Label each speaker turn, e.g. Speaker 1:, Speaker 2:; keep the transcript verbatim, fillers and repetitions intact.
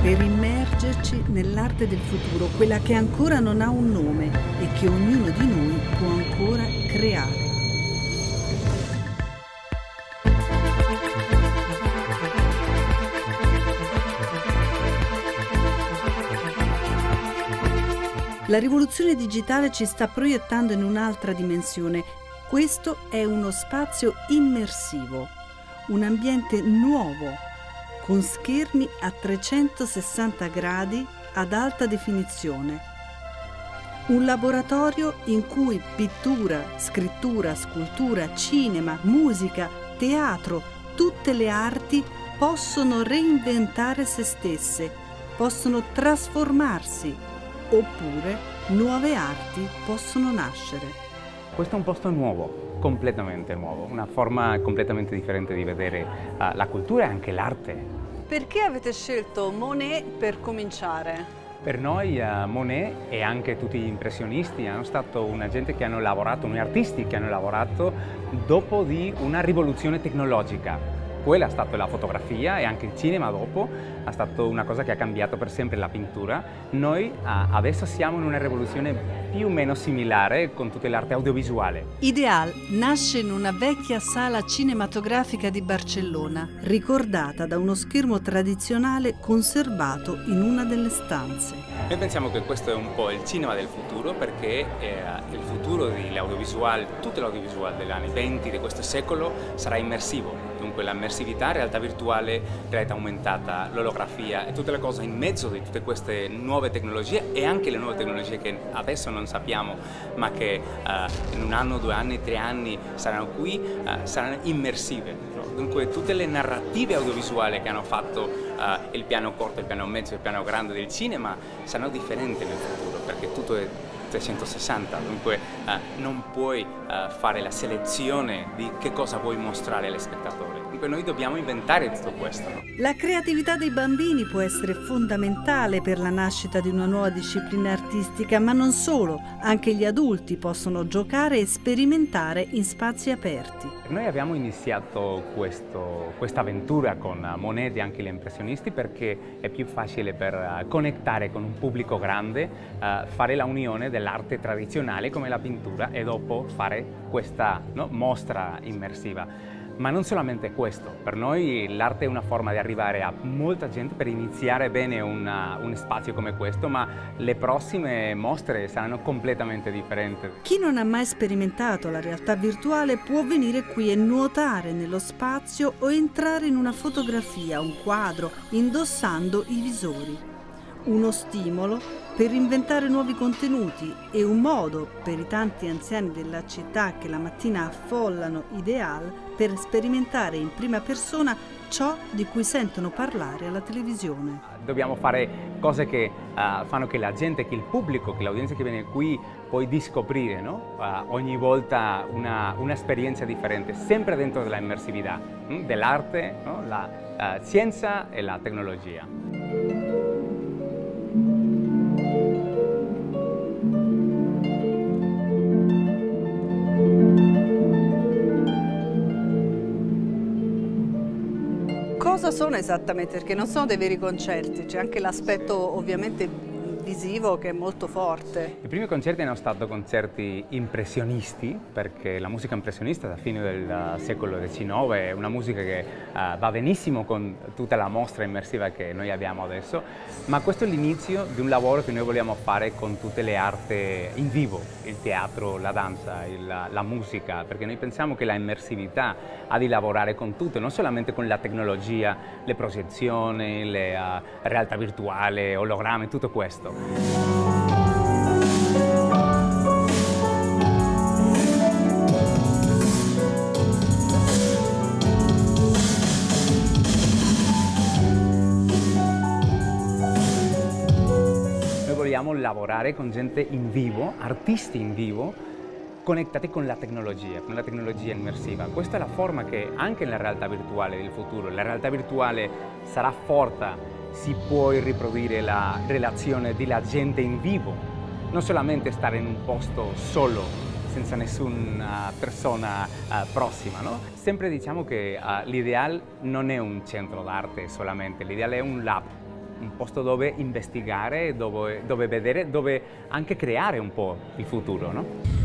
Speaker 1: per immergerci nell'arte del futuro, quella che ancora non ha un nome e che ognuno di noi può ancora creare. La rivoluzione digitale ci sta proiettando in un'altra dimensione. Questo è uno spazio immersivo, un ambiente nuovo, con schermi a trecentosessanta gradi ad alta definizione. Un laboratorio in cui pittura, scrittura, scultura, cinema, musica, teatro, tutte le arti possono reinventare se stesse, possono trasformarsi, oppure nuove arti possono nascere.
Speaker 2: Questo è un posto nuovo, completamente nuovo, una forma completamente differente di vedere uh, la cultura e anche l'arte.
Speaker 1: Perché avete scelto Monet per cominciare?
Speaker 2: Per noi uh, Monet e anche tutti gli impressionisti hanno stato una gente che hanno lavorato, noi artisti che hanno lavorato dopo di una rivoluzione tecnologica. Quella è stata la fotografia e anche il cinema dopo, è stata una cosa che ha cambiato per sempre la pittura. Noi uh, adesso siamo in una rivoluzione più o meno similare con tutta l'arte audiovisuale.
Speaker 1: Ideal nasce in una vecchia sala cinematografica di Barcellona, ricordata da uno schermo tradizionale conservato in una delle stanze.
Speaker 2: Noi pensiamo che questo è un po' il cinema del futuro, perché eh, il futuro dell'audiovisuale, tutto l'audiovisuale degli anni venti di questo secolo sarà immersivo. Dunque l'immersività, realtà virtuale, realtà aumentata, l'olografia e tutte le cose in mezzo di tutte queste nuove tecnologie e anche le nuove tecnologie che adesso non sappiamo ma che uh, in un anno, due anni, tre anni saranno qui, uh, saranno immersive. No? Dunque tutte le narrative audiovisuali che hanno fatto uh, il piano corto, il piano mezzo e il piano grande del cinema saranno differenti nel futuro, perché tutto è trecentosessanta, dunque uh, non puoi uh, fare la selezione di che cosa vuoi mostrare agli spettatori. Dunque noi dobbiamo inventare tutto questo. No?
Speaker 1: La creatività dei bambini può essere fondamentale per la nascita di una nuova disciplina artistica, ma non solo, anche gli adulti possono giocare e sperimentare in spazi aperti.
Speaker 2: Noi abbiamo iniziato questa avventura con Monet e anche gli impressionisti perché è più facile per uh, connettare con un pubblico grande, uh, fare la unione dell'arte tradizionale come la pittura e dopo fare questa no, mostra immersiva. Ma non solamente questo, per noi l'arte è una forma di arrivare a molta gente per iniziare bene una, un spazio come questo, ma le prossime mostre saranno completamente differenti.
Speaker 1: Chi non ha mai sperimentato la realtà virtuale può venire qui e nuotare nello spazio o entrare in una fotografia, un quadro, indossando i visori. Uno stimolo per inventare nuovi contenuti e un modo per i tanti anziani della città che la mattina affollano Ideal per sperimentare in prima persona ciò di cui sentono parlare alla televisione.
Speaker 2: Dobbiamo fare cose che uh, fanno che la gente, che il pubblico, che l'audienza che viene qui poi di scoprire no? uh, ogni volta un'esperienza differente, sempre dentro della immersività, hm? dell'arte, no? la uh, scienza e la tecnologia.
Speaker 1: Cosa sono esattamente? Perché non sono dei veri concerti, c'è anche l'aspetto ovviamente visivo che è molto forte.
Speaker 2: I primi concerti hanno stato concerti impressionisti, perché la musica impressionista da fine del secolo diciannove è una musica che uh, va benissimo con tutta la mostra immersiva che noi abbiamo adesso, ma questo è l'inizio di un lavoro che noi vogliamo fare con tutte le arti in vivo, il teatro, la danza, il, la musica, perché noi pensiamo che la immersività ha di lavorare con tutto, non solamente con la tecnologia, le proiezioni, le uh, realtà virtuale, ologrammi, tutto questo. Noi vogliamo lavorare con gente in vivo, artisti in vivo, connettati con la tecnologia, con la tecnologia immersiva. Questa è la forma che anche nella realtà virtuale del futuro, la realtà virtuale sarà forte, si può riprodurre la relazione della gente in vivo, non solamente stare in un posto solo, senza nessuna persona uh, prossima. No? Sempre diciamo che uh, l'Ideal non è un centro d'arte solamente, l'Ideal è un lab, un posto dove investigare, dove, dove vedere, dove anche creare un po' il futuro, no?